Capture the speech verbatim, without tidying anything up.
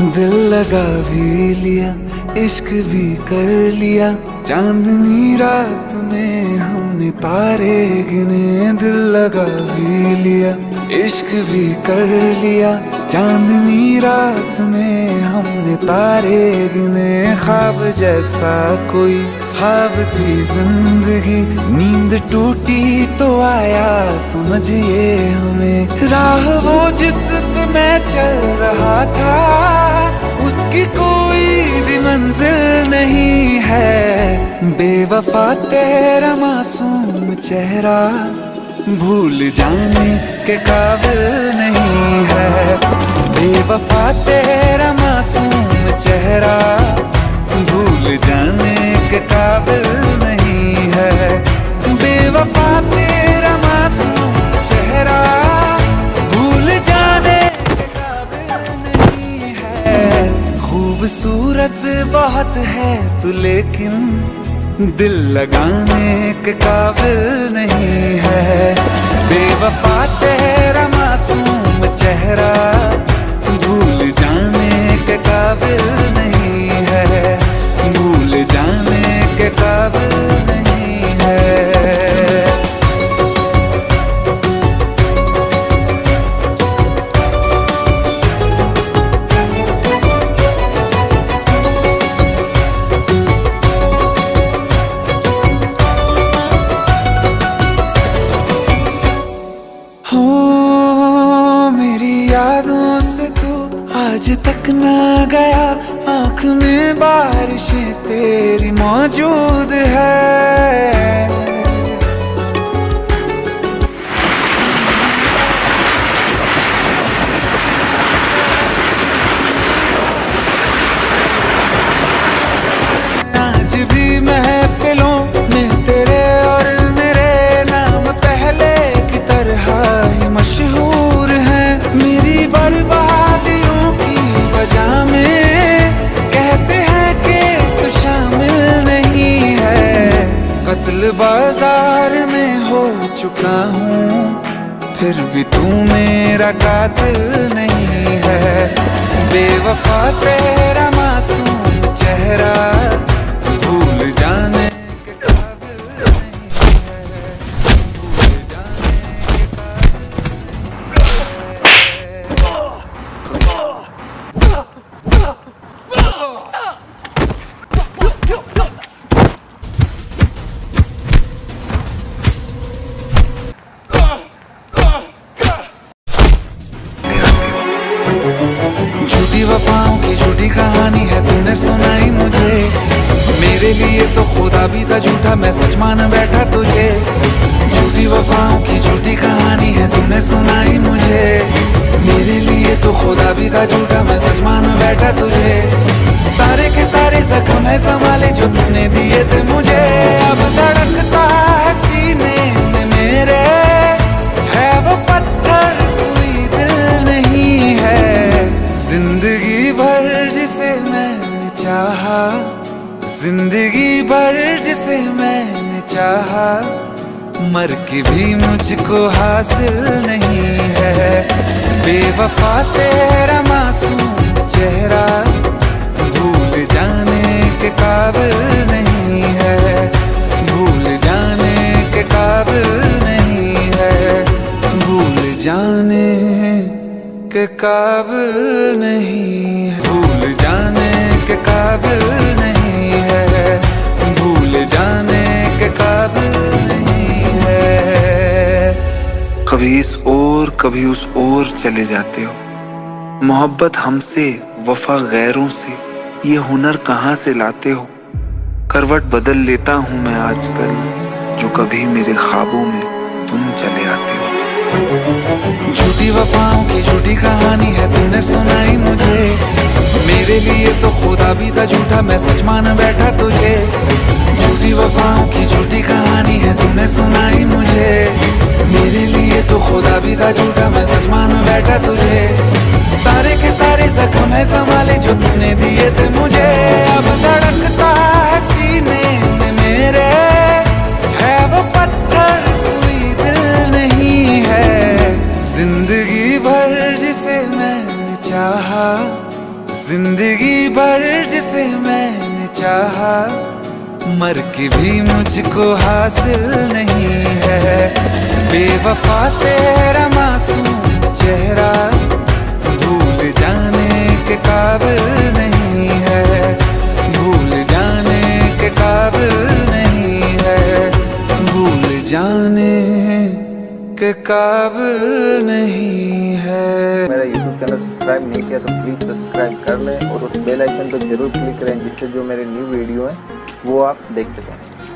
दिल लगा भी लिया, इश्क भी कर लिया, चांदनी रात में हमने तारे गिने। दिल लगा भी लिया, इश्क भी कर लिया, चांदनी रात में हमने तारे गिने। ख्वाब जैसा कोई ख्वाब थी जिंदगी, नींद टूटी तो आया समझिए हमें। राह वो जिस पे मैं चल रहा था, उसकी कोई भी मंजिल नहीं है। बेवफा तेरा मासूम चेहरा भूल जाने के काबिल नहीं है। बेवफा तेरा मासूम चेहरा भूल जाने के काबिल नहीं है। बेवफा तेरा मासूम चेहरा भूल जाने के काबिल नहीं है। खूबसूरत बहुत है तू लेकिन दिल लगाने के काबिल नहीं है। बेवफा तेरा मासूम चेहरा भूल जाने के काबिल नहीं है। भूल जाने के काबिल नहीं है। यादों से तू आज तक ना गया, आँख में बारिशें तेरी मौजूद है। आज भी महफिलों में तेरे और मेरे नाम पहले की तरह ही मशहूर है। मेरी बर्बादियों की वजह में कहते हैं कि तू शामिल नहीं है। कत्ल बाजार में हो चुका हूँ, फिर भी तू मेरा कातिल नहीं है। बेवफा तेरा मासूम चेहरा भूल जाने के काबिल नहीं है। भूल जाने के झूठी वफाओं की झूठी कहानी है तूने सुनाई मुझे। मेरे लिए तो खुदा भी था झूठा, मैं सच मान बैठा तुझे। झूठी वफाओं की झूठी कहानी है तूने सुनाई मुझे। मेरे लिए तो खुदा भी था झूठा, मैं सच मान बैठा तुझे। सारे के सारे जख्म है संभाले जो तूने दिए थे मुझे। अब धड़कता है सीने में मेरे, है वो पत्थर कोई दिल नहीं है। जिंदगी भर जिसे मैंने चाहा, जिंदगी भर जिसे मैंने चाहा, मर के भी मुझको हासिल नहीं है। बेवफा तेरा मासूम चेहरा भूल जाने के काबिल नहीं है। भूल जाने के काबिल नहीं है। भूल जाने के काबिल नहीं है। भूल जाने के काबिल नहीं है। भूल जाने के काबिल नहीं है। कभी इस ओर कभी उस ओर चले जाते हो। मोहब्बत हमसे वफा गैरों से, ये हुनर कहाँ से लाते हो। करवट बदल लेता हूँ मैं आजकल, जो कभी मेरे ख्वाबों में तुम चले आते हो। झूठी वफाओं की झूठी कहानी है तूने सुनाई मुझे। मेरे लिए तो खुदा भी था झूठा, मैं सच मान बैठा तुझे। झूठी वफाओं की झूठी कहानी है तूने सुनाई मुझे। मेरे लिए तो खुदा भी था झूठा, मैं सच मान बैठा तुझे। सारे के सारे जख्म है संभाले जो तूने दिए थे मुझे। अब धड़कता है सीने में मेरे, है वो पत्थर कोई दिल नहीं है। जिंदगी भर जिसे मैंने चाहा, जिंदगी भर जिसे मैंने चाहा, मर के भी मुझको हासिल नहीं है। बेवफा तेरा मासूम चेहरा भूल जाने के काबिल नहीं है, भूल जाने के काबिल नहीं है, भूल जाने के काबिल नहीं है। मेरा यूट्यूब चैनल सब्सक्राइब नहीं किया तो प्लीज़ सब्सक्राइब कर लें और उस बेल आइकन पर जरूर क्लिक करें, जिससे जो मेरे न्यू वीडियो हैं वो आप देख सकें।